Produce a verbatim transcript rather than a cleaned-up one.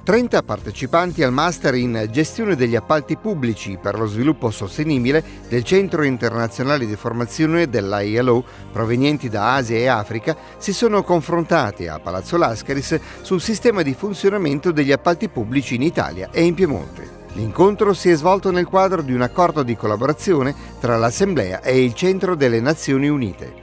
trenta partecipanti al Master in Gestione degli appalti pubblici per lo sviluppo sostenibile del Centro Internazionale di Formazione dell'I L O, provenienti da Asia e Africa, si sono confrontati a Palazzo Lascaris sul sistema di funzionamento degli appalti pubblici in Italia e in Piemonte. L'incontro si è svolto nel quadro di un accordo di collaborazione tra l'Assemblea e il Centro delle Nazioni Unite.